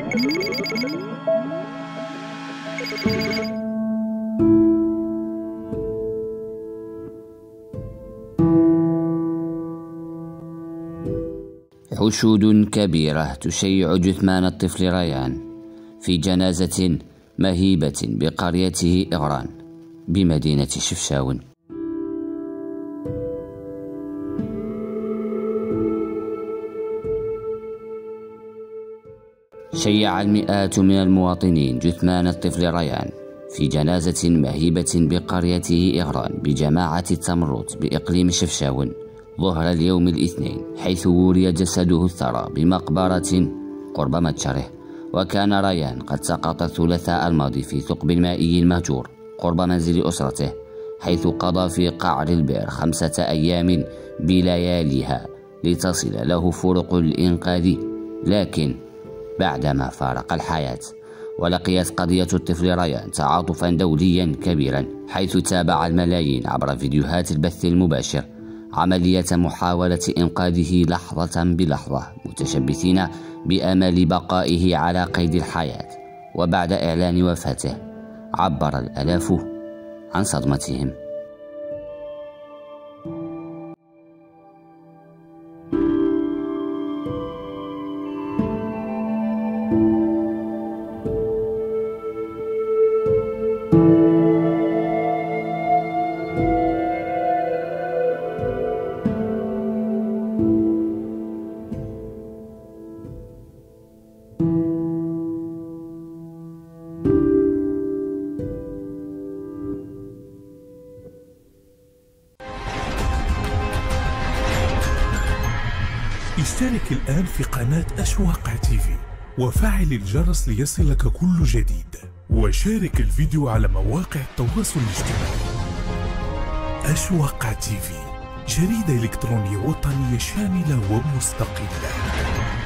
حشود كبيرة تشيع جثمان الطفل ريان في جنازة مهيبة بقريته إغران بمدينة شفشاون. شيع المئات من المواطنين جثمان الطفل ريان في جنازة مهيبة بقريته إغران بجماعة التمروت بإقليم شفشاون ظهر اليوم الاثنين، حيث وري جسده الثرى بمقبرة قرب متجره. وكان ريان قد سقط الثلاثاء الماضي في ثقب مائي مهجور قرب منزل أسرته، حيث قضى في قعر البئر 5 أيام بلياليها لتصل له فرق الإنقاذ، لكن بعدما فارق الحياة. ولقيت قضية الطفل ريان تعاطفا دوليا كبيرا، حيث تابع الملايين عبر فيديوهات البث المباشر عملية محاولة إنقاذه لحظة بلحظة، متشبثين بأمل بقائه على قيد الحياة. وبعد إعلان وفاته عبر الآلاف عن صدمتهم. اشترك الآن في قناة أشواق تيفي وفعل الجرس ليصلك كل جديد، وشارك الفيديو على مواقع التواصل الاجتماعي. أشواق تيفي، جريدة إلكترونية وطنية شاملة ومستقلة.